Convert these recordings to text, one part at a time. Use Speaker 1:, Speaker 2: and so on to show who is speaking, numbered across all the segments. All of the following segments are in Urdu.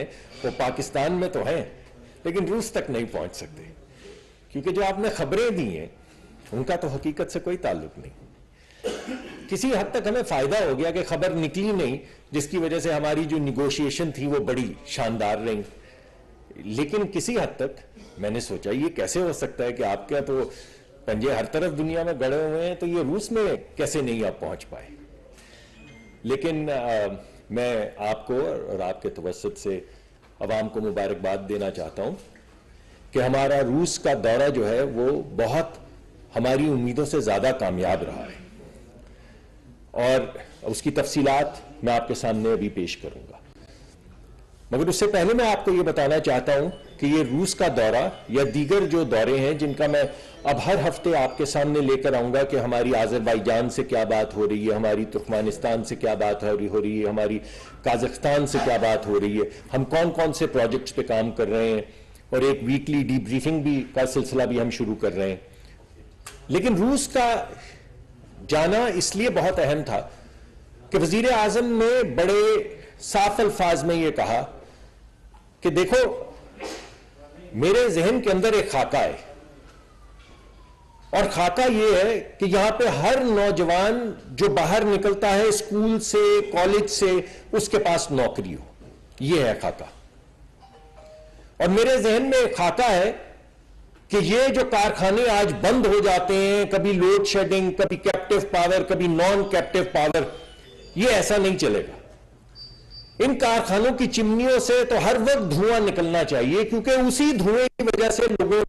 Speaker 1: وہ پاکستان میں تو ہیں لیکن روس تک نہیں پہنچ سکتے، کیونکہ جو آپ نے خبریں دی ہیں ان کا تو حقیقت سے کوئی تعلق نہیں۔ کسی حد تک ہمیں فائدہ ہو گیا کہ خبر نکلی نہیں، جس کی وجہ سے ہماری جو نیگوشیشن تھی وہ بڑی شاندار رہی، لیکن کسی حد تک میں نے سوچا یہ کیسے ہو سکتا ہے کہ آپ کے تو پنجے ہر طرف دنیا میں گڑے ہوئے ہیں، تو یہ روس میں کیسے نہیں آپ پہنچ پائے۔ لیکن میں آپ کو اور آپ کے توسط سے عوام کو مبارکباد دینا چاہتا ہوں کہ ہمارا روس کا دورہ جو ہے وہ بہت ہماری امیدوں سے زیادہ کامیاب رہا ہے، اور اس کی تفصیلات میں آپ کے سامنے ابھی پیش کروں گا۔ مگر اس سے پہلے میں آپ کو یہ بتانا چاہتا ہوں کہ یہ روس کا دورہ یا دیگر جو دورے ہیں جن کا میں اب ہر ہفتے آپ کے سامنے لے کر آؤں گا کہ ہماری آذربائیجان سے کیا بات ہو رہی ہے، ہماری ترکمانستان سے کیا بات ہو رہی ہے، ہماری قازقستان سے کیا بات ہو رہی ہے، ہم کون کون سے پروجیکٹس پہ کام کر رہے ہیں، اور ایک ویکلی ڈی بریفنگ بھی کا سلسلہ بھی ہم شروع کر رہے ہیں۔ لیکن روس کا جانا اس لیے بہت اہم تھا کہ وزیر اعظم نے بڑے صاف الفاظ میں یہ کہا کہ دیکھو میرے ذہن کے اندر ایک خاکہ ہے، اور خاکہ یہ ہے کہ یہاں پہ ہر نوجوان جو باہر نکلتا ہے اسکول سے کالج سے اس کے پاس نوکری ہو، یہ ہے خاکہ۔ اور میرے ذہن میں ایک خاکہ ہے کہ یہ جو کارخانے آج بند ہو جاتے ہیں، کبھی لوڈ شیڈنگ، کبھی کیپٹیو پاور، کبھی نان کیپٹیو پاور، یہ ایسا نہیں چلے گا۔ ان کارخانوں کی چمنیوں سے تو ہر وقت دھواں نکلنا چاہیے، کیونکہ اسی دھوئیں کی وجہ سے لوگوں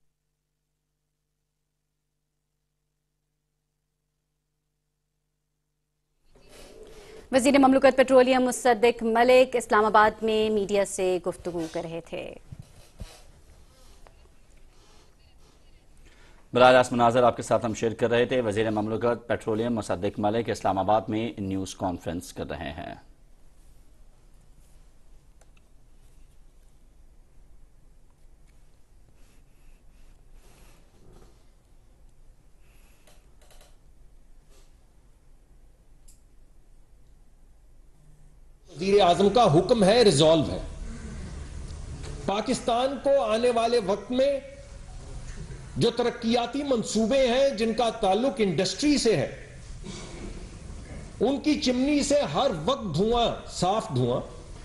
Speaker 2: وزیر مملکت پیٹرولیم مصدق ملک اسلام آباد میں میڈیا سے گفتگو کر رہے تھے۔
Speaker 3: براہ راست مناظر آپ کے ساتھ ہم شیئر کر رہے تھے۔ وزیر مملکت پیٹرولیم مصدق ملک اسلام آباد میں نیوز کانفرنس کر رہے ہیں۔
Speaker 1: وزیر اعظم کا حکم ہے، ریزالو ہے۔ پاکستان کو آنے والے وقت میں جو ترقیاتی منصوبے ہیں جن کا تعلق انڈسٹری سے ہے، ان کی چمنی سے ہر وقت دھواں، صاف دھواں،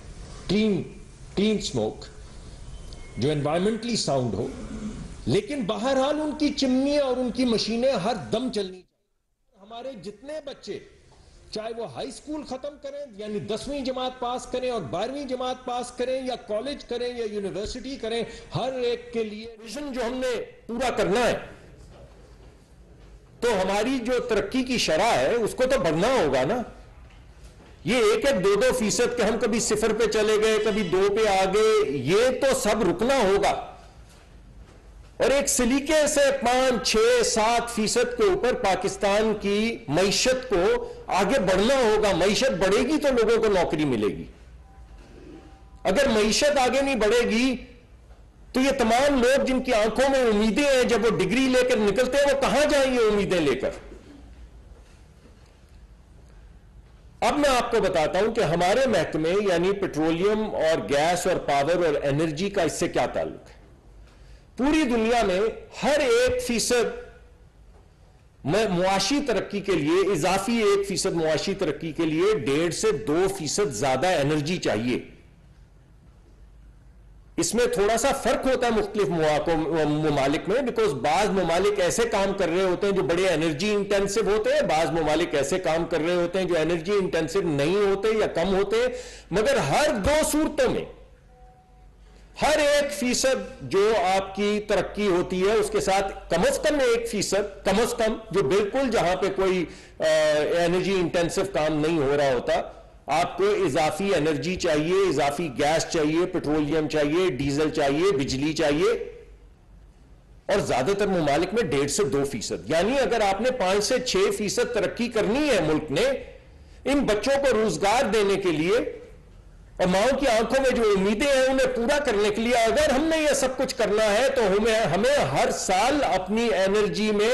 Speaker 1: کلین سموک جو انوائرمنٹلی ساؤنڈ ہو، لیکن بہرحال ان کی چمنی اور ان کی مشینیں ہر دم چلنی چاہیے۔ ہمارے جتنے بچے چاہے وہ ہائی سکول ختم کریں، یعنی 10ویں جماعت پاس کریں اور 12ویں جماعت پاس کریں، یا کالج کریں یا یونیورسٹی کریں، ہر ایک کے لیے ویژن جو ہم نے پورا کرنا ہے، تو ہماری جو ترقی کی شرح ہے اس کو تو بڑھنا ہوگا نا۔ یہ 1-2% کہ ہم کبھی 0 پہ چلے گئے، کبھی 2 پہ آ گئے، یہ تو سب رکنا ہوگا، اور ایک سلیقے سے 5-6-7% کے اوپر پاکستان کی معیشت کو آگے بڑھنا ہوگا۔ معیشت بڑھے گی تو لوگوں کو نوکری ملے گی، اگر معیشت آگے نہیں بڑھے گی تو یہ تمام لوگ جن کی آنکھوں میں امیدیں ہیں، جب وہ ڈگری لے کر نکلتے ہیں وہ کہاں جائیں یہ امیدیں لے کر؟ اب میں آپ کو بتاتا ہوں کہ ہمارے محکمے یعنی پیٹرولیم اور گیس اور پاور اور انرجی کا اس سے کیا تعلق ہے۔ پوری دنیا میں ہر 1% معاشی ترقی کے لیے، اضافی 1% معاشی ترقی کے لیے 1.5 سے 2% زیادہ انرجی چاہیے۔ اس میں تھوڑا سا فرق ہوتا ہے مختلف ممالک میں، بیکاز بعض ممالک ایسے کام کر رہے ہوتے ہیں جو بڑے انرجی انٹینسو ہوتے ہیں، بعض ممالک ایسے کام کر رہے ہوتے ہیں جو انرجی انٹینسو نہیں ہوتے یا کم ہوتے ہیں، مگر ہر 2 صورتوں میں ہر 1% جو آپ کی ترقی ہوتی ہے اس کے ساتھ کم از کم 1%، کم از کم جو بالکل جہاں پہ کوئی انرجی انٹینسو کام نہیں ہو رہا ہوتا، آپ کو اضافی انرجی چاہیے، اضافی گیس چاہیے، پیٹرولیم چاہیے، ڈیزل چاہیے، بجلی چاہیے، اور زیادہ تر ممالک میں 1.5 سے 2%۔ یعنی اگر آپ نے 5 سے 6% ترقی کرنی ہے ملک نے ان بچوں کو روزگار دینے کے لیے اور ماؤں کی آنکھوں میں جو امیدیں ہیں انہیں پورا کرنے کے لیے، اگر ہم نے یہ سب کچھ کرنا ہے تو ہمیں ہر سال اپنی انرجی میں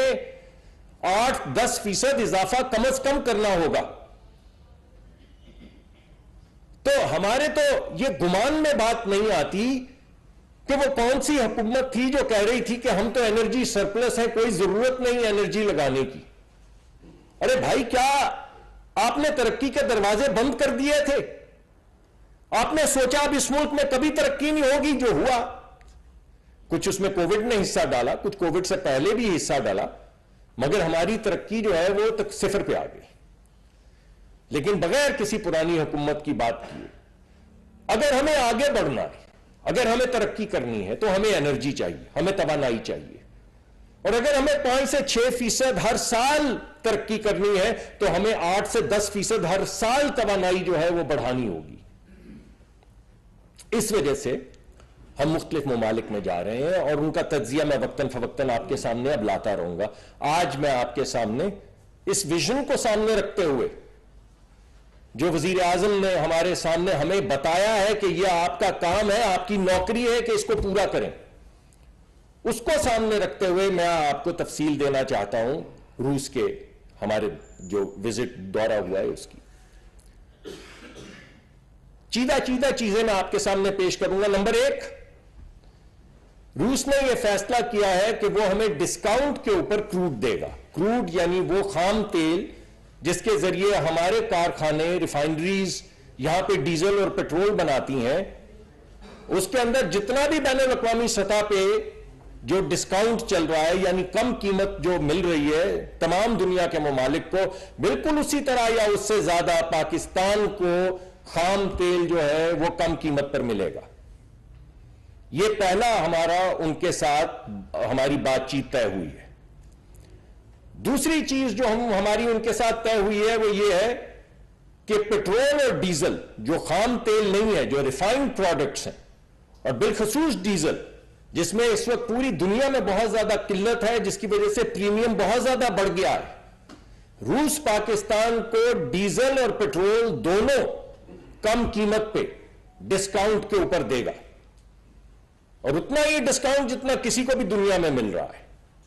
Speaker 1: 8-10% اضافہ کم از کم کرنا ہوگا۔ تو ہمارے تو یہ گمان میں بات نہیں آتی کہ وہ کون سی حکومت تھی جو کہہ رہی تھی کہ ہم تو انرجی سرپلس ہے، کوئی ضرورت نہیں انرجی لگانے کی. ارے بھائی، کیا آپ نے ترقی کے دروازے بند کر دیے تھے؟ آپ نے سوچا اب اس ملک میں کبھی ترقی نہیں ہوگی؟ جو ہوا کچھ اس میں کووڈ نے حصہ ڈالا، کچھ کووڈ سے پہلے بھی حصہ ڈالا، مگر ہماری ترقی جو ہے وہ تک صفر پہ آ گئی. لیکن بغیر کسی پرانی حکومت کی بات کیے اگر ہمیں آگے بڑھنا ہے، اگر ہمیں ترقی کرنی ہے تو ہمیں انرجی چاہیے، ہمیں توانائی چاہیے. اور اگر ہمیں 5 سے 6% ہر سال ترقی کرنی ہے تو ہمیں 8 سے 10% ہر سال توانائی جو ہے وہ بڑھانی ہوگی. اس وجہ سے ہم مختلف ممالک میں جا رہے ہیں اور ان کا تجزیہ میں وقتاً فوقتاً آپ کے سامنے اب لاتا رہوں گا. آج میں آپ کے سامنے اس ویژن کو سامنے رکھتے ہوئے جو وزیر اعظم نے ہمارے سامنے ہمیں بتایا ہے کہ یہ آپ کا کام ہے، آپ کی نوکری ہے کہ اس کو پورا کریں، اس کو سامنے رکھتے ہوئے میں آپ کو تفصیل دینا چاہتا ہوں روس کے ہمارے جو وزٹ دورہ ہوا ہے اس کی. چیدہ چیزیں میں آپ کے سامنے پیش کروں گا. نمبر 1، روس نے یہ فیصلہ کیا ہے کہ وہ ہمیں ڈسکاؤنٹ کے اوپر کروڈ دے گا. کروڈ یعنی وہ خام تیل جس کے ذریعے ہمارے کارخانے، ریفائنریز یہاں پہ ڈیزل اور پیٹرول بناتی ہیں، اس کے اندر جتنا بھی بین الاقوامی سطح پہ جو ڈسکاؤنٹ چل رہا ہے، یعنی کم قیمت جو مل رہی ہے تمام دنیا کے ممالک کو، بالکل اسی طرح یا اس سے زیادہ پاکستان کو خام تیل جو ہے وہ کم قیمت پر ملے گا. یہ پہلا ہمارا ان کے ساتھ ہماری بات چیت طے ہوئی ہے. دوسری چیز جو ہماری ان کے ساتھ طے ہوئی ہے وہ یہ ہے کہ پیٹرول اور ڈیزل جو خام تیل نہیں ہے، جو ریفائنڈ پروڈکٹس ہیں، اور بالخصوص ڈیزل جس میں اس وقت پوری دنیا میں بہت زیادہ قلت ہے، جس کی وجہ سے پریمیم بہت زیادہ بڑھ گیا ہے، روس پاکستان کو ڈیزل اور پیٹرول دونوں کم قیمت پہ ڈسکاؤنٹ کے اوپر دے گا، اور اتنا ہی ڈسکاؤنٹ جتنا کسی کو بھی دنیا میں مل رہا ہے.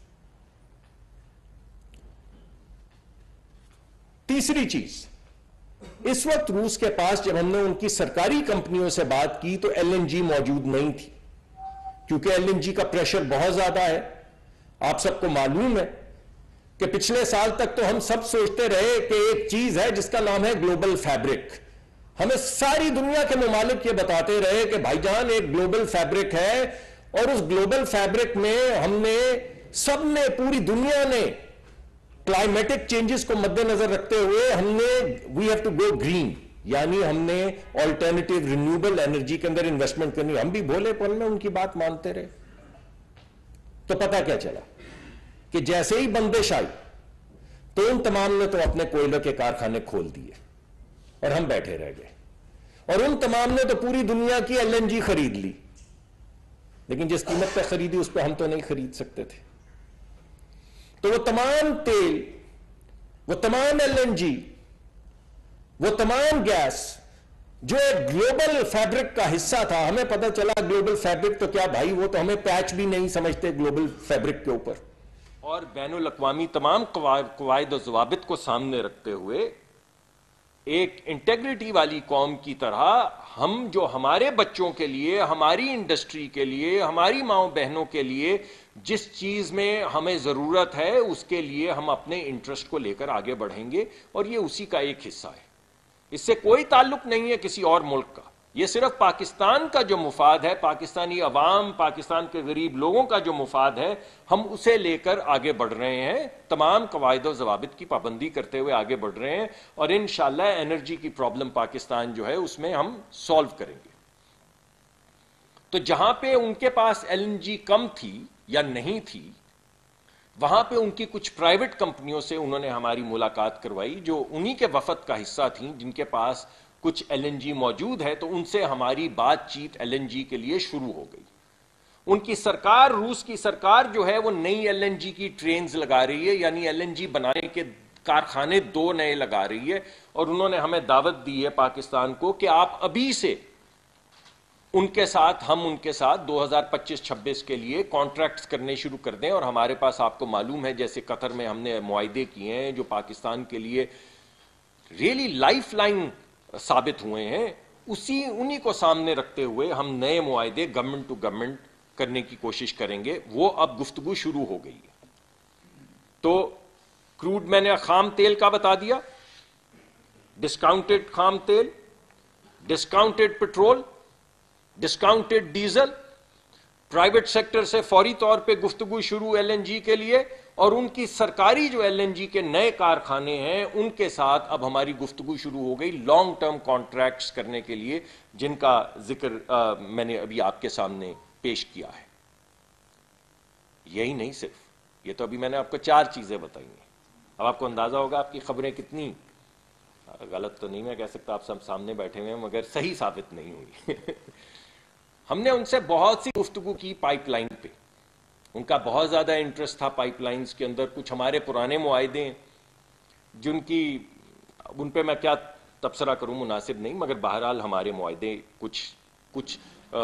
Speaker 1: تیسری چیز، اس وقت روس کے پاس جب ہم نے ان کی سرکاری کمپنیوں سے بات کی تو ایل این جی موجود نہیں تھی، کیونکہ ایل این جی کا پریشر بہت زیادہ ہے. آپ سب کو معلوم ہے کہ پچھلے سال تک تو ہم سب سوچتے رہے کہ ایک چیز ہے جس کا نام ہے گلوبل فیبرک. ہمیں ساری دنیا کے ممالک یہ بتاتے رہے کہ بھائی جان ایک گلوبل فیبرک ہے، اور اس گلوبل فیبرک میں ہم نے سب نے، پوری دنیا نے کلائمیٹک چینجز کو مد نظر رکھتے ہوئے ہم نے we have to go green, یعنی ہم نے آلٹرنیٹیو رینیوبل انرجی کے اندر انویسٹمنٹ کرنی. ہم بھی بھولے پن میں ان کی بات مانتے رہے. تو پتہ کیا چلا کہ جیسے ہی بندش آئی تو ان تمام نے تو اپنے کوئلے کے کارخانے کھول دیے اور ہم بیٹھے رہ گئے، اور ان تمام نے تو پوری دنیا کی ایل این جی خرید لی، لیکن جس قیمت پہ خریدی اس پہ ہم تو نہیں خرید سکتے تھے. تو وہ تمام تیل، وہ تمام ایل این جی، وہ تمام گیس جو ایک گلوبل فیبرک کا حصہ تھا، ہمیں پتہ چلا گلوبل فیبرک تو کیا بھائی، وہ تو ہمیں پیچ بھی نہیں سمجھتے گلوبل فیبرک کے اوپر. اور بین الاقوامی تمام قواعد و ضوابط کو سامنے رکھتے ہوئے ایک انٹیگریٹی والی قوم کی طرح ہم جو ہمارے بچوں کے لیے، ہماری انڈسٹری کے لیے، ہماری ماؤں بہنوں کے لیے جس چیز میں ہمیں ضرورت ہے اس کے لیے ہم اپنے انٹرسٹ کو لے کر آگے بڑھیں گے، اور یہ اسی کا ایک حصہ ہے. اس سے کوئی تعلق نہیں ہے کسی اور ملک کا، یہ صرف پاکستان کا جو مفاد ہے، پاکستانی عوام، پاکستان کے غریب لوگوں کا جو مفاد ہے، ہم اسے لے کر آگے بڑھ رہے ہیں، تمام قواعد و ضوابط کی پابندی کرتے ہوئے آگے بڑھ رہے ہیں، اور انشاءاللہ انرجی کی پرابلم پاکستان جو ہے اس میں ہم سولو کریں گے. تو جہاں پہ ان کے پاس ایل این جی کم تھی یا نہیں تھی، وہاں پہ ان کی کچھ پرائیویٹ کمپنیوں سے انہوں نے ہماری ملاقات کروائی جو انہی کے وفد کا حصہ تھیں، جن کے پاس کچھ ایل این جی موجود ہے. تو ان سے ہماری بات چیت ایل این جی کے لیے شروع ہو گئی. ان کی سرکار، روس کی سرکار جو ہے وہ نئی ایل این جی کی ٹرینز لگا رہی ہے، یعنی ایل این جی بنانے کے کارخانے 2 نئے لگا رہی ہے، اور انہوں نے ہمیں دعوت دی ہے پاکستان کو کہ آپ ابھی سے ان کے ساتھ، ہم ان کے ساتھ 2025-26 کے لیے کانٹریکٹس کرنے شروع کر دیں. اور ہمارے پاس آپ کو معلوم ہے جیسے قطر میں ہم نے معاہدے کیے ہیں جو پاکستان کے لیے ریئلی لائف لائن ثابت ہوئے ہیں، उन्हीं को सामने रखते हुए हम नए मुआहदे गवर्नमेंट टू गवर्नमेंट करने की कोशिश करेंगे। वो अब गुफ्तगू शुरू हो गई है। तो क्रूड मैंने खाम तेल का बता दिया, डिस्काउंटेड खाम तेल, discounted petrol, discounted diesel, private sector से फौरी तौर पे गुफ्तगू शुरू एलएनजी के लिए, और उनकी सरकारी जो एलएनजी के नए कारखाने हैं उनके साथ अब हमारी गुफ्तगू शुरू हो गई लॉन्ग टर्म कॉन्ट्रैक्ट्स करने के लिए, जिनका जिक्र मैंने अभी आपके सामने पेश किया है। यही नहीं सिर्फ, ये तो अभी मैंने आपको 4 चीजें बताई हैं। अब आपको अंदाजा होगा आपकी खबरें कितनी गलत तो नहीं मैं कह सकता, आप सब सामने बैठे हुए हैं, मगर सही साबित नहीं हुई। हमने उनसे बहुत सी गुफ्तगू की पाइपलाइन पे, उनका बहुत ज्यादा इंटरेस्ट था पाइपलाइंस के अंदर। कुछ हमारे पुराने मुआहदे जिनकी उन पे मैं क्या तबसरा करूं मुनासिब नहीं, मगर बहरहाल हमारे मुआहदे कुछ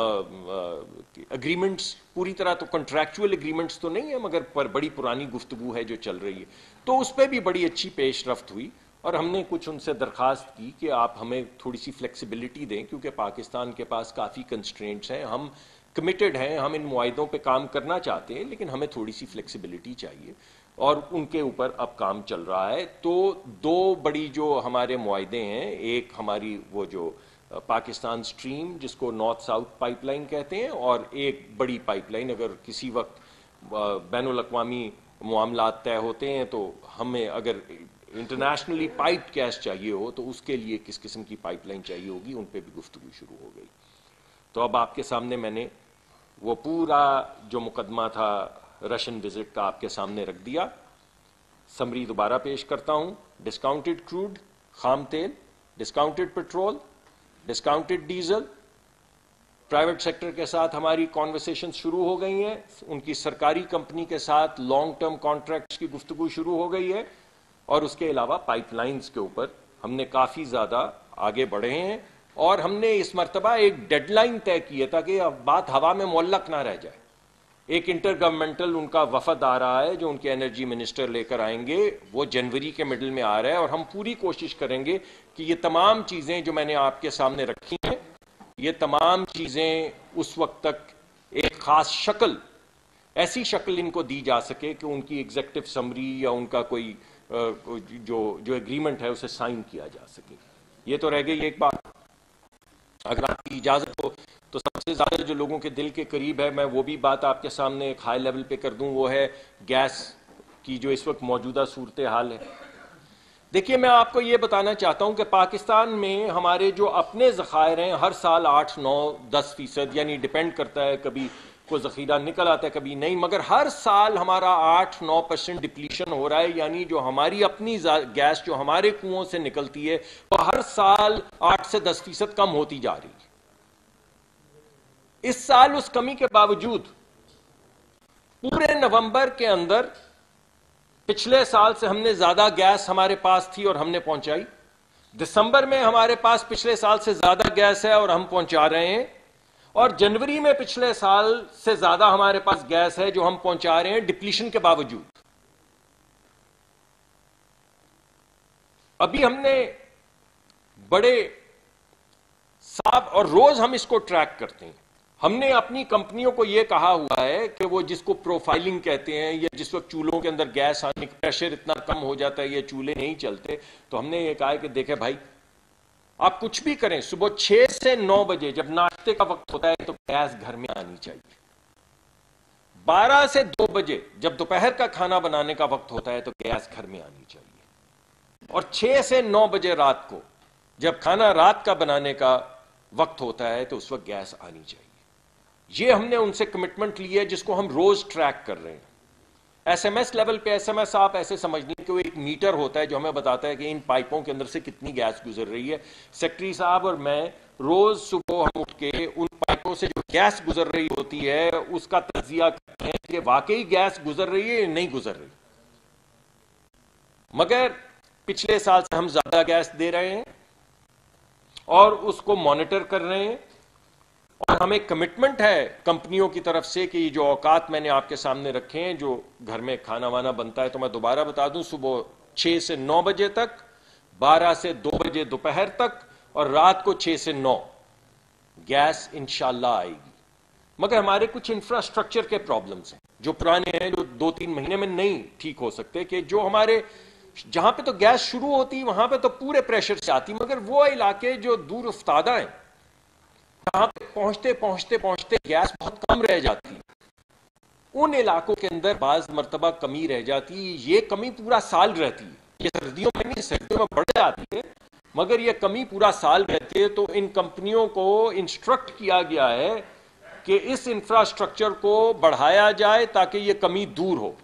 Speaker 1: एग्रीमेंट्स पूरी तरह तो कॉन्ट्रैक्चुअल एग्रीमेंट्स तो नहीं है, मगर पर बड़ी पुरानी गुफ्तगू है जो चल रही है, तो उस पर भी बड़ी अच्छी पेशरफ्त हुई। और हमने कुछ उनसे दरखास्त की कि आप हमें थोड़ी सी फ्लेक्सिबिलिटी दें, क्योंकि पाकिस्तान के पास काफ़ी कंस्ट्रेंट्स हैं, हम कमिटेड हैं, हम इन मुआहदों पे काम करना चाहते हैं, लेकिन हमें थोड़ी सी फ्लेक्सिबिलिटी चाहिए, और उनके ऊपर अब काम चल रहा है। तो 2 बड़ी जो हमारे मुआहदे हैं, एक हमारी वो जो पाकिस्तान स्ट्रीम जिसको नॉर्थ साउथ पाइपलाइन कहते हैं, और एक बड़ी पाइपलाइन अगर किसी वक्त बैनुल-अक़वामी मामलात तय होते हैं तो हमें अगर इंटरनेशनली पाइप गैस चाहिए हो तो उसके लिए किस किस्म की पाइपलाइन चाहिए होगी, उन पे भी गुफ्तगू शुरू हो गई। तो अब आपके सामने मैंने वो पूरा जो मुकदमा था रशियन विजिट का आपके सामने रख दिया। समरी दोबारा पेश करता हूं। डिस्काउंटेड क्रूड खाम तेल, discounted petrol, discounted diesel, private sector के साथ हमारी कॉन्वर्सेशन शुरू हो गई हैं, उनकी सरकारी कंपनी के साथ लॉन्ग टर्म कॉन्ट्रैक्ट्स की गुफ्तगू शुरू हो गई है, और उसके अलावा पाइपलाइंस के ऊपर हमने काफ़ी ज़्यादा आगे बढ़े हैं। और हमने इस मरतबा एक डेडलाइन तय की है ताकि अब बात हवा में मुअल्लक ना रह जाए। एक इंटर गवर्नमेंटल उनका वफद आ रहा है जो उनके एनर्जी मिनिस्टर लेकर आएंगे, वो जनवरी के मिडल में आ रहा है, और हम पूरी कोशिश करेंगे कि ये तमाम चीज़ें जो मैंने आपके सामने रखी हैं, ये तमाम चीज़ें उस वक्त तक एक ख़ास शक्ल, ऐसी शक्ल इनको दी जा सके कि उनकी एग्जेक्टिव समरी या उनका कोई जो एग्रीमेंट है उसे साइन किया जा सके। ये तो रह गई एक बात। अगर आपकी इजाज़त हो तो सबसे ज़्यादा जो लोगों के दिल के करीब है, मैं वो भी बात आपके सामने एक हाई लेवल पे कर दूं, वो है गैस की जो इस वक्त मौजूदा सूरत हाल है। देखिए, मैं आपको ये बताना चाहता हूं कि पाकिस्तान में हमारे जो अपने ज़खायर हैं हर साल 8, 9, 10%, यानी डिपेंड करता है, कभी कोई ज़ख़ीरा निकल आता है कभी नहीं, मगर हर साल हमारा 8-9% डिप्लीशन हो रहा है। यानी जो हमारी अपनी गैस जो हमारे कुओं से निकलती है वो हर साल 8 से 10% कम होती जा रही है। इस साल उस कमी के बावजूद पूरे नवंबर के अंदर पिछले साल से हमने ज्यादा गैस हमारे पास थी और हमने पहुंचाई। दिसंबर में हमारे पास पिछले साल से ज्यादा गैस है और हम पहुंचा रहे हैं, और जनवरी में पिछले साल से ज्यादा हमारे पास गैस है जो हम पहुंचा रहे हैं डिप्लीशन के बावजूद। अभी हमने बड़े साफ, और रोज हम इसको ट्रैक करते हैं, हमने अपनी कंपनियों को यह कहा हुआ है कि वो जिसको प्रोफाइलिंग कहते हैं, या जिस वक्त चूल्हों के अंदर गैस आने का प्रेशर इतना कम हो जाता है, ये चूल्हे नहीं चलते, तो हमने ये कहा है कि देखें भाई, आप कुछ भी करें, सुबह 6 से 9 बजे जब नाश्ते का वक्त होता है तो गैस घर में आनी चाहिए। 12 से 2 बजे जब दोपहर का खाना बनाने का वक्त होता है तो गैस घर में आनी चाहिए, और 6 से 9 बजे रात को जब खाना रात का बनाने का वक्त होता है तो उस वक्त गैस आनी चाहिए। ये हमने उनसे कमिटमेंट ली है जिसको हम रोज ट्रैक कर रहे हैं। एसएमएस लेवल पे, एसएमएस आप ऐसे समझ लीजिए कि वो एक मीटर होता है जो हमें बताता है कि इन पाइपों के अंदर से कितनी गैस गुजर रही है। सेक्रेटरी साहब और मैं रोज सुबह हम उठ के उन पाइपों से जो गैस गुजर रही होती है उसका तजिया करते हैं कि वाकई गैस गुजर रही है या नहीं गुजर रही। मगर पिछले साल से हम ज्यादा गैस दे रहे हैं और उसको मॉनिटर कर रहे हैं, और हमें कमिटमेंट है कंपनियों की तरफ से कि जो औकात मैंने आपके सामने रखे हैं, जो घर में खाना वाना बनता है, तो मैं दोबारा बता दूं, सुबह 6 से 9 बजे तक, 12 से 2 बजे दोपहर तक, और रात को 6 से 9, گیس انشاءاللہ آئے گی، مگر ہمارے کچھ انفراسٹرکچر کے پرابلمز ہیں جو پرانے ہیں، جو 2-3 مہینے میں نہیں ٹھیک ہو سکتے، کہ جو ہمارے جہاں پہ تو گیس شروع ہوتی وہاں پہ تو پورے پریشر سے آتی، مگر وہ علاقے جو دور افتادہ ہیں جہاں پہ پہنچتے پہنچتے پہنچتے گیس بہت کم رہ جاتی، ان علاقوں کے اندر بعض مرتبہ کمی رہ جاتی. یہ کمی پورا سال رہتی ہے، یہ سردیوں میں نہیں، سردیوں میں بڑھ جاتی ہے، مگر یہ کمی پورا سال رہتی ہے. تو ان کمپنیوں کو انسٹرکٹ کیا گیا ہے کہ اس انفراسٹرکچر کو بڑھایا جائے تاکہ یہ کمی دور ہو.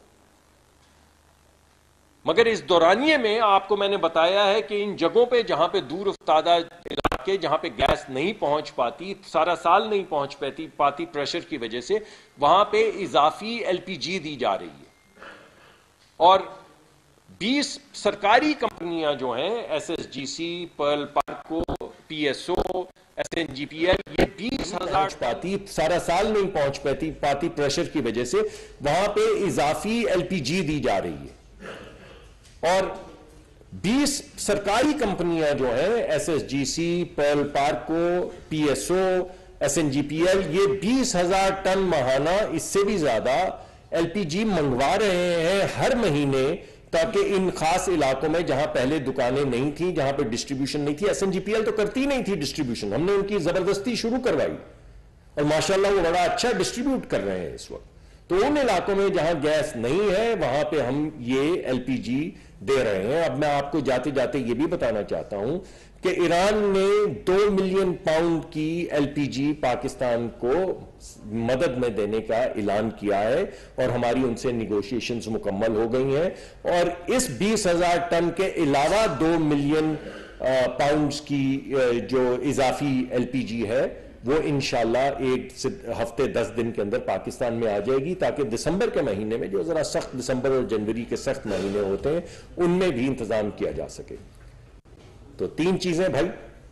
Speaker 1: مگر اس دورانیے میں آپ کو میں نے بتایا ہے کہ ان جگہوں پہ جہاں پہ دور افتادہ علاقے جہاں پہ گیس نہیں پہنچ پاتی، سارا سال نہیں پہنچ پاتی پریشر کی وجہ سے، وہاں پہ اضافی ایل پی جی دی جا رہی ہے. اور 20 سرکاری کمپنیاں جو ہیں، S S G C, Pearl PARCO, P S O, S N G P L, یہ 20,000 پاتی، سارا سال نہیں پہنچ پاتی پریشر کی وجہ سے، وہاں پہ اضافی ایل پی جی دی جا رہی ہے. اور 20 سرکاری کمپنیاں جو ہیں، S S G C, Pearl PARCO, P S O, S N G P L, یہ 20,000 ٹن ماہانہ، اس سے بھی زیادہ ایل پی جی منگوا رہے ہیں ہر مہینے، تاکہ ان خاص علاقوں میں جہاں پہلے دکانیں نہیں تھیں، جہاں پہ ڈسٹریبیوشن نہیں تھی، S N G P L تو کرتی نہیں تھی ڈسٹریبیوشن، ہم نے ان کی زبردستی شروع کروائی اور ماشاءاللہ وہ بڑا اچھا ڈسٹریبیوٹ کر رہے ہیں اس وقت. تو ان علاقوں میں جہاں گیس نہیں ہے وہاں پہ ہم یہ ایل پی جی دے رہے ہیں. اب میں آپ کو جاتے جاتے یہ بھی بتانا چاہتا ہوں کہ ایران نے 2 ملین پاؤنڈ کی ایل پی جی پاکستان کو مدد میں دینے کا اعلان کیا ہے، اور ہماری ان سے نیگوشیشنز مکمل ہو گئی ہیں. اور اس 20,000 ٹن کے علاوہ 2 ملین پاؤنڈز کی جو اضافی ایل پی جی ہے وہ انشاءاللہ 1 ہفتے 10 دن کے اندر پاکستان میں آ جائے گی، تاکہ دسمبر کے مہینے میں جو ذرا سخت، دسمبر اور جنوری کے سخت مہینے ہوتے ہیں، ان میں بھی انتظام کیا جا سکے. تو 3 چیزیں بھائی: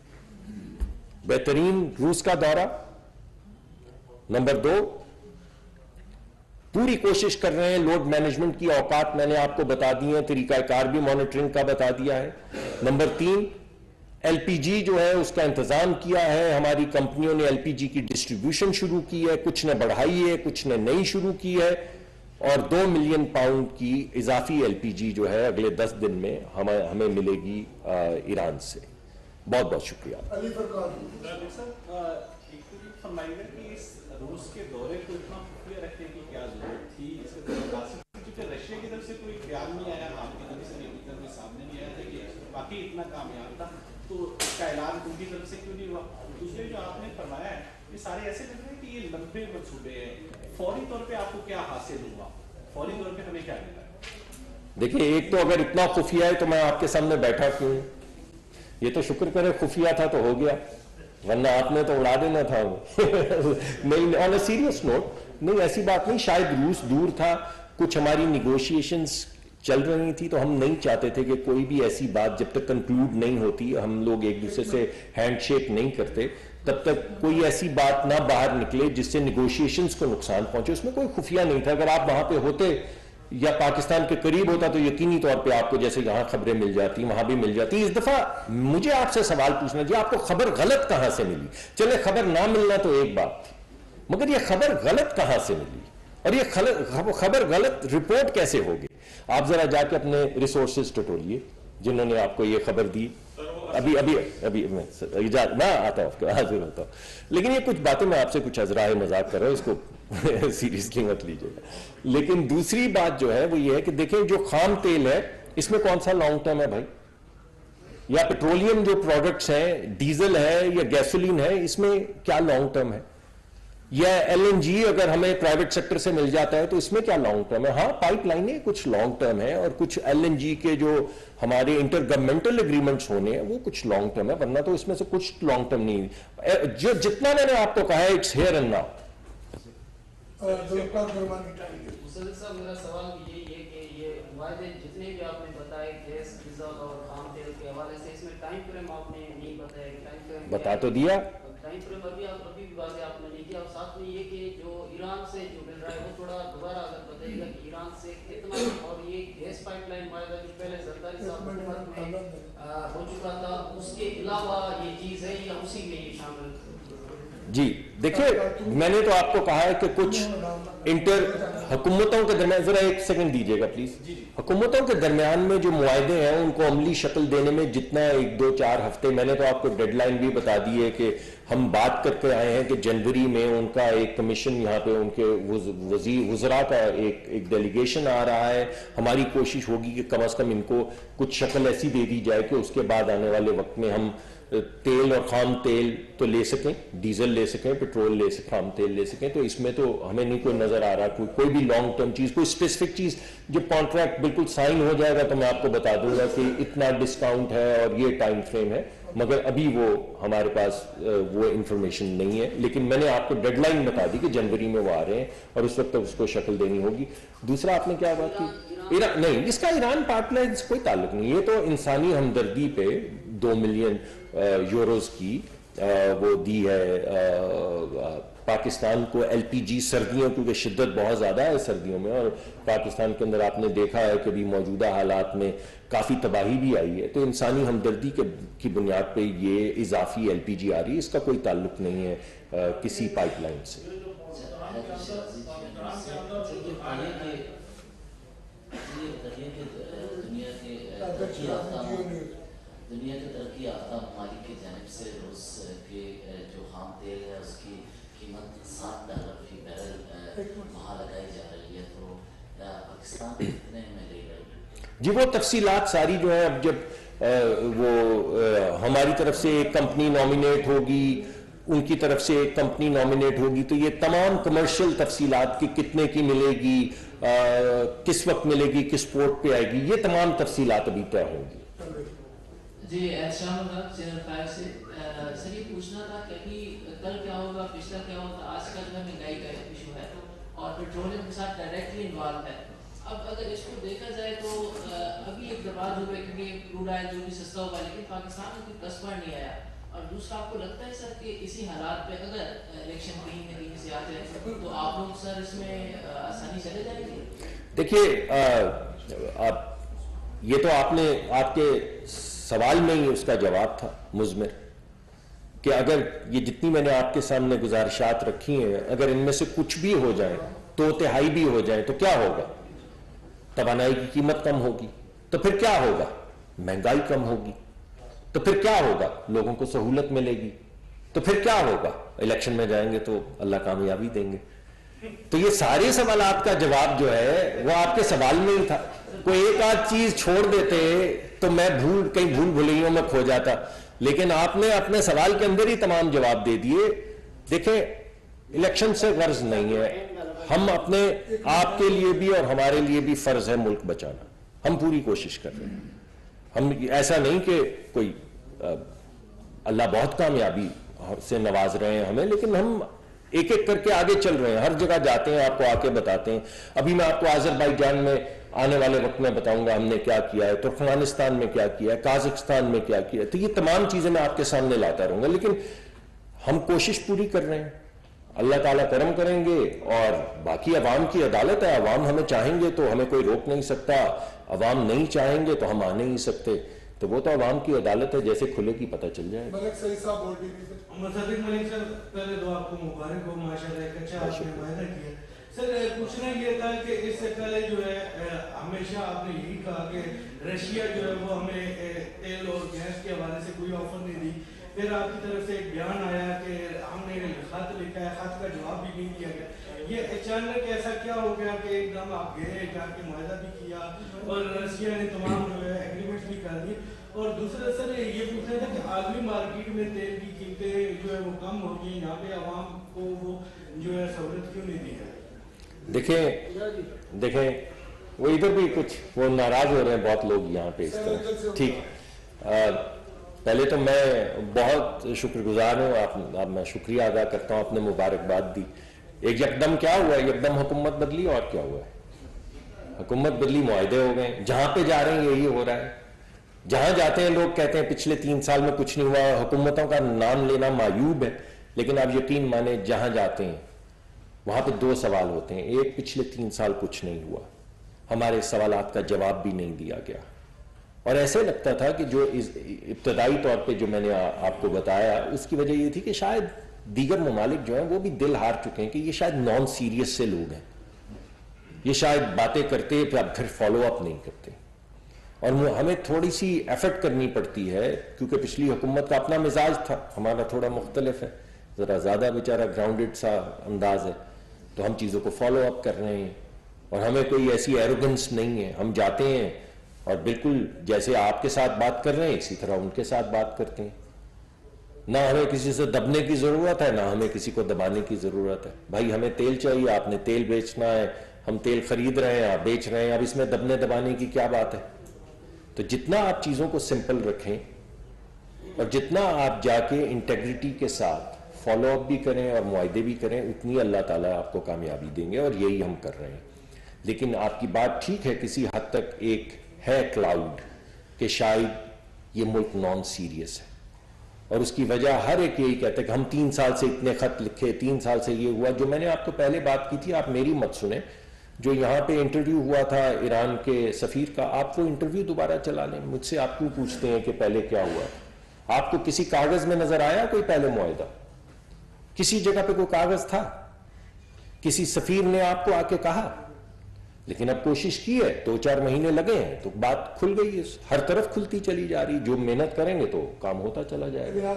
Speaker 1: بہترین روس کا دورہ، نمبر 2 پوری کوشش کر رہے ہیں لوڈ مینجمنٹ کی اوقات میں نے آپ کو بتا دی ہیں، طریقہ کار بھی مانیٹرنگ کا بتا دیا ہے. نمبر 3 ایل پی جی جو ہے اس کا انتظام کیا ہے، ہماری کمپنیوں نے ایل پی جی کی ڈسٹریبیوشن شروع کی ہے، کچھ نے بڑھائی ہے، کچھ نے نہیں شروع کی ہے. اور 2 ملین پاؤنڈ کی اضافی ایل پی جی جو ہے اگلے 10 دن میں ہمیں ملے گی ایران سے. بہت بہت شکریہ.
Speaker 4: روس کے دورے کو اتنا خفیہ رکھنے کی کیا ضرورت تھی؟ اس کے کیونکہ رشیا کی طرف سے کوئی خیال نہیں آیا، آپ کی طرف سے کی طرف سامنے نہیں آیا تھا کہ باقی اتنا کامیاب تھا، تو اس کا اعلان ان کی طرف سے کیوں نہیں ہوا؟ دوسرے جو آپ نے فرمایا ہے یہ سارے ایسے لگ رہے ہیں کہ یہ لمبے منصوبے ہیں، فوری طور پہ آپ کو کیا حاصل ہوا، فوری طور پہ ہمیں کیا ملا؟
Speaker 1: دیکھیں، ایک تو اگر اتنا خفیہ ہے تو میں آپ کے سامنے بیٹھا کیوں؟ یہ تو شکر کرے خفیہ تھا تو ہو گیا، ورنہ آپ نے تو اڑا دینا تھا. نہیں، آن اے سیریس نوٹ، نہیں ایسی بات نہیں. شاید روس دور تھا، کچھ ہماری نیگوشیشنز چل رہی تھی، تو ہم نہیں چاہتے تھے کہ کوئی بھی ایسی بات جب تک کنکلوڈ نہیں ہوتی، ہم لوگ ایک دوسرے سے ہینڈ شیک نہیں کرتے، تب تک کوئی ایسی بات نہ باہر نکلے جس سے نیگوشیشنز کو نقصان پہنچے. اس میں کوئی خفیہ نہیں تھا. اگر آپ وہاں پہ ہوتے یا پاکستان کے قریب ہوتا تو یقینی طور پہ آپ کو جیسے یہاں خبریں مل جاتی وہاں بھی مل جاتی. اس دفعہ مجھے آپ سے سوال پوچھنا جی، آپ کو خبر غلط کہاں سے ملی؟ چلے خبر نہ ملنا تو ایک بات تھی، مگر یہ خبر غلط کہاں سے ملی؟ اور یہ خبر غلط رپورٹ کیسے ہوگی؟ آپ ذرا جا کے اپنے ریسورسز ٹٹولیے جنہوں نے آپ کو یہ خبر دی. ابھی میں آتا ہوں، حاضر ہوتا ہوں. لیکن یہ کچھ باتیں میں آپ سے کچھ ازراہ مذاق کر رہا ہوں، اس کو سیریسلی مت لیجیے گا. لیکن دوسری بات جو ہے وہ یہ ہے کہ دیکھیں، جو خام تیل ہے اس میں کون سا لانگ ٹرم ہے بھائی؟ یا پیٹرولیم جو پروڈکٹس ہیں، ڈیزل ہے یا گیسولین ہے، اس میں کیا لانگ ٹرم ہے؟ یا ایل این جی اگر ہمیں پرائیویٹ سیکٹر سے مل جاتا ہے تو اس میں کیا لانگ ٹرم ہے؟ ہاں، پائپ لائنیں کچھ لانگ ٹرم ہے، اور کچھ ایل این جی کے جو ہمارے انٹر گورنمنٹل اگریمنٹس ہونے ہیں وہ کچھ لانگ ٹرم ہے، ورنہ تو اس میں سے کچھ لانگ ٹرم نہیں. جو جتنا میں نے آپ کو کہا ہے it's here and now.
Speaker 5: Muslim صاحب، میرا سوال یہ ہے کہ یہ معاہدے جتنے بھی آپ نے بتائے گیس، ڈیزل اور خام تیل کے حوالے سے، اس میں ٹائم فریم آپ نے نہیں بتایا کہ ٹائم فریم
Speaker 1: بتا تو دیا.
Speaker 5: ٹائم فریم ابھی بھی واضح آپ نے نہیں کیا. اور ساتھ میں یہ کہ جو ایران سے جو مل رہا ہے وہ تھوڑا دوبارہ اگر بتائیے گا کہ ایران سے کتنا، اور یہ گیس پائپ لائن معاہدہ جو پہلے زرداری صاحب حکومت میں ہو چکا تھا، اس کے علاوہ یہ چیز ہے یا اسی میں یہ شامل؟
Speaker 1: जी देखिए, मैंने तो आपको कहा है कि कुछ हुकूमतों के दरमियान, जरा एक सेकंड दीजिएगा प्लीज, हुकूमतों के दरमियान में जो मुआहदे हैं उनको अमली शक्ल देने में जितना 1-2-4 हफ्ते, मैंने तो आपको डेडलाइन भी बता दी है कि हम बात करके आए हैं कि जनवरी में उनका एक कमीशन, यहाँ पे उनके वज़ीर का एक डेलीगेशन आ रहा है। हमारी कोशिश होगी कि कम से कम इनको कुछ शक्ल ऐसी दे दी जाए कि उसके बाद आने वाले वक्त में हम तेल और खाम तेल तो ले सकें, डीजल ले सकें, पेट्रोल ले सकें, खाम तेल ले सकें। तो इसमें तो हमें नहीं कोई नजर आ रहा कोई भी लॉन्ग टर्म चीज, कोई स्पेसिफिक चीज। जब कॉन्ट्रैक्ट बिल्कुल साइन हो जाएगा तो मैं आपको बता दूंगा कि इतना डिस्काउंट है और ये टाइम फ्रेम है, मगर अभी वो हमारे पास वो इंफॉर्मेशन नहीं है। लेकिन मैंने आपको डेडलाइन बता दी कि जनवरी में वो आ रहे हैं और उस वक्त तक उसको शक्ल देनी होगी। दूसरा आपने क्या बात की? ईरान नहीं, इसका ईरान पाइपलाइन से कोई ताल्लुक नहीं। ये तो इंसानी हमदर्दी पे 2 मिलियन यूरोज की वो दी है पाकिस्तान को एलपीजी सर्दियों, क्योंकि शिद्दत बहुत ज़्यादा है सर्दियों में और पाकिस्तान के अंदर आपने देखा है कि अभी मौजूदा हालात में काफ़ी तबाही भी आई है। तो इंसानी हमदर्दी की बुनियाद पे ये इजाफी एलपीजी आ रही है, इसका कोई ताल्लुक नहीं है किसी पाइपलाइन से।
Speaker 6: दुनिया के तरक्की याफ्ता ममालिक की जानिब से रूस के जो खाम तेल है उसकी कीमत $7 फी बैरल वहाँ लगाई जा रही है, तो पाकिस्तान कितने में ले गई?
Speaker 1: जी वो तफसीलात सारी जो है, अब जब वो हमारी तरफ से एक कंपनी नॉमिनेट होगी, उनकी तरफ से एक कंपनी नॉमिनेट होगी, तो ये तमाम कमर्शियल तफसीलात की कितने की मिलेगी, किस वक्त मिलेगी, किस पोर्ट पे आएगी, ये तमाम तफसीलात अभी तय होंगी।
Speaker 5: जी चैनल 5 से सर ये पूछना था कि अभी कल क्या होगा, पिछला क्या होगा, आज का जो महंगाई का इशू है और पेट्रोलियम के साथ डायरेक्टली इन्वॉल्व है। अब अगर इसको देखा जाए तो अभी एक दबाव हो गया क्योंकि क्रूड ऑयल जो भी सस्ता होगा, लेकिन पाकिस्तान में कोई तस्वर नहीं आया। और दूसरा, आपको लगता है सर कि इसी हालात पे अगर इलेक्शन कहीं से आ जाए तो आप लोग सर इसमें आसानी चले जाएंगे?
Speaker 1: देखिए, अब ये तो आपने आपके सवाल में ही उसका जवाब था मुज़मिर, कि अगर ये जितनी मैंने आपके सामने गुजारिशात रखी हैं, अगर इनमें से कुछ भी हो जाए, 2/3 भी हो जाए, तो क्या होगा? तवानाई की कीमत कम होगी, तो फिर क्या होगा? महंगाई कम होगी, तो फिर क्या होगा? लोगों को सहूलत मिलेगी, तो फिर क्या होगा? इलेक्शन में जाएंगे तो अल्लाह कामयाबी देंगे। तो ये सारे सवालात का जवाब जो है वो आपके सवाल में ही था। कोई एक आध चीज छोड़ देते तो मैं कहीं भूल भुलैयों में खो जाता, लेकिन आपने अपने सवाल के अंदर ही तमाम जवाब दे दिए। देखें, इलेक्शन से गर्ज नहीं है, हम अपने आपके लिए भी और हमारे लिए भी फर्ज है मुल्क बचाना। हम पूरी कोशिश कर रहे हैं। हम ऐसा नहीं कि कोई अल्लाह बहुत कामयाबी से नवाज रहे हैं हमें, लेकिन हम एक एक करके आगे चल रहे हैं, हर जगह जाते हैं, आपको आके बताते हैं। अभी मैं आपको अजरबैजान में आने वाले वक्त में बताऊंगा हमने क्या किया है, तुर्कमेनिस्तान में क्या किया है, काजाकिस्तान में क्या किया है। तो ये तमाम चीजें मैं आपके सामने लाता रहूंगा, लेकिन हम कोशिश पूरी कर रहे हैं। अल्लाह ताला करम करेंगे और बाकी अवाम की अदालत है। अवाम हमें चाहेंगे तो हमें कोई रोक नहीं सकता, अवाम नहीं चाहेंगे तो हम आ नहीं सकते। तो वो तो अवाम की अदालत है, जैसे खुलेगी पता चल जाएगा।
Speaker 7: मलिक सही साहब मुसद्दिक मलिक सर, पहले तो आपको मुबारक हो, माशाल्लाह एक अच्छा आपने वायदा किया। सर पूछना ये था कि इससे पहले जो है हमेशा आपने यही कहा कि रशिया जो है वो हमें तेल और गैस के हवाले से कोई ऑफर नहीं दी। फिर आपकी तरफ से एक बयान आया कि हमने खत लिखा है, खत का जवाब भी नहीं दिया गया। ये अचानक ऐसा क्या हो गया कि एकदम आप गए, जाके मुआहदा भी किया और रशिया ने तमाम जो है एग्रीमेंट भी कर दिए? और दूसरा सर ये पूछना था कि आलमी मार्केट में तेल की कीमतें जो है वो कम हो गई, यहाँ पे आवाम को वो जो है सहूलत क्यों नहीं दी है?
Speaker 1: देखें वो इधर भी कुछ वो नाराज हो रहे हैं बहुत लोग यहाँ पे इस तरह। ठीक, पहले तो मैं बहुत शुक्रगुजार हूँ, आप मैं शुक्रिया अदा करता हूँ, आपने मुबारकबाद दी। एक यकदम क्या हुआ, एकदम हुकूमत बदली और क्या हुआ है? हुकूमत बदली, मुआहदे हो गए, जहां पे जा रहे हैं यही हो रहा है। जहां जाते हैं लोग कहते हैं पिछले 3 साल में कुछ नहीं हुआ। हुकूमतों का नाम लेना मायूब है, लेकिन आप यकीन माने जहां जाते हैं वहां पे 2 सवाल होते हैं। एक, पिछले 3 साल कुछ नहीं हुआ, हमारे सवालात का जवाब भी नहीं दिया गया। और ऐसे लगता था कि जो इब्तदाई तौर पे जो मैंने आपको बताया उसकी वजह ये थी कि शायद دیگر ممالک جو ہیں وہ بھی دل ہار چکے ہیں کہ یہ شاید نان سیریس سے لوگ ہیں، یہ شاید باتیں کرتے پھر فالو اپ نہیں کرتے، اور ہمیں تھوڑی سی ایفرٹ کرنی پڑتی ہے کیونکہ پچھلی حکومت کا اپنا مزاج تھا، ہمارا تھوڑا مختلف ہے، ذرا زیادہ بیچارہ گراؤنڈڈ سا انداز ہے، تو ہم چیزوں کو فالو اپ کر رہے ہیں، اور ہمیں کوئی ایسی ایروگنس نہیں ہے، ہم جاتے ہیں اور بالکل جیسے آپ کے ساتھ بات کر رہے ہیں اسی طرح ان کے ساتھ بات کرتے ہیں، نہ ہمیں کسی سے دبنے کی ضرورت ہے، نہ ہمیں کسی کو دبانے کی ضرورت ہے، بھائی ہمیں تیل چاہیے، آپ نے تیل بیچنا ہے، ہم تیل خرید رہے ہیں، آپ بیچ رہے ہیں، اب اس میں دبنے دبانے کی کیا بات ہے؟ تو جتنا آپ چیزوں کو سمپل رکھیں اور جتنا آپ جا کے انٹیگریٹی کے ساتھ فالو اپ بھی کریں اور معاہدے بھی کریں، اتنی اللہ تعالیٰ آپ کو کامیابی دیں گے، اور یہی ہم کر رہے ہیں۔ لیکن آپ کی بات ٹھیک ہے، کسی حد تک ایک ہے کلاؤڈ کہ شاید یہ ملک نان سیریس ہے، اور اس کی وجہ ہر ایک یہی کہتے ہیں کہ ہم 3 سال سے اتنے خط لکھے، 3 سال سے یہ ہوا۔ جو میں نے آپ کو پہلے بات کی تھی، آپ میری مت سنیں، جو یہاں پہ انٹرویو ہوا تھا ایران کے سفیر کا، آپ کو انٹرویو دوبارہ چلا لیں، مجھ سے آپ کیوں پوچھتے ہیں کہ پہلے کیا ہوا؟ آپ کو کسی کاغذ میں نظر آیا کوئی پہلے معاہدہ؟ کسی جگہ پہ کوئی کاغذ تھا؟ کسی سفیر نے آپ کو آ کے کہا؟ لیکن اب کوشش کی ہے، 2-4 مہینے لگے ہیں تو بات کھل گئی ہے، ہر طرف کھلتی چلی جا رہی، جو محنت کریں گے تو کام ہوتا چلا جائے گا۔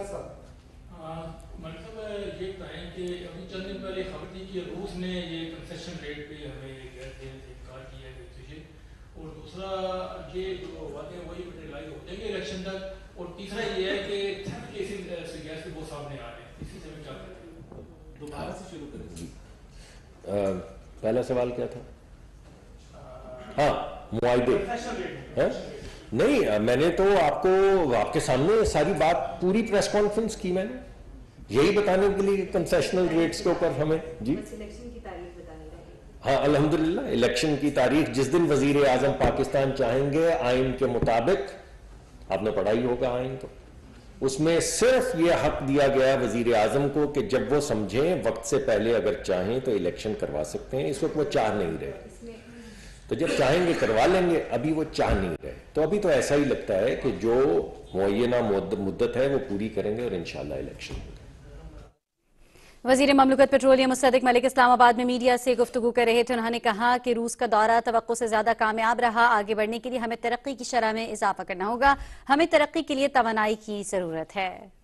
Speaker 8: مطلب یہ بتائیں کہ ابھی چند دن پہلے خبر تھی کہ روس نے یہ کنسیشن ریٹ پہ ہمیں گیس دینے سے انکار کیا ہے، اور دوسرا یہ جو باتیں وہی مٹیریلائز ہوتے ہیں کہ الیکشن تک، اور تیسرا یہ ہے کہ تھیفٹ کیسز گیس کے وہ سامنے آ رہے ہیں، اسی سے ہمیں کیا کرتے ہیں؟
Speaker 4: دوبارہ سے شروع کریں۔
Speaker 1: پہلا سوال کیا تھا؟ ہاں، معاہدے نہیں، میں نے تو آپ کو آپ کے سامنے ساری بات پوری پریس کانفرنس کی، میں نے یہی بتانے کے لیے کنسیشنل ریٹس کے اوپر ہمیں جی ہاں الحمدللہ الیکشن کی تاریخ جس دن وزیر اعظم پاکستان چاہیں گے آئین کے مطابق، آپ نے پڑھا ہی ہوگا آئین، تو اس میں صرف یہ حق دیا گیا وزیر اعظم کو کہ جب وہ سمجھیں وقت سے پہلے اگر چاہیں تو الیکشن کروا سکتے ہیں۔ اس وقت وہ چاہ نہیں رہے، تو جب چاہیں گے کروا لیں گے، ابھی وہ چاہ نہیں رہے، تو ابھی تو ایسا ہی لگتا ہے کہ جو معینہ مدت ہے وہ پوری کریں گے اور انشاءاللہ الیکشن ہوگا۔
Speaker 2: وزیر مملکت پیٹرولیم مصدق ملک اسلام آباد میں میڈیا سے گفتگو کر رہے تھے، انہوں نے کہا کہ روس کا دورہ توقع سے زیادہ کامیاب رہا، آگے بڑھنے کے لیے ہمیں ترقی کی شرح میں اضافہ کرنا ہوگا، ہمیں ترقی کے لیے توانائی کی ضرورت ہے۔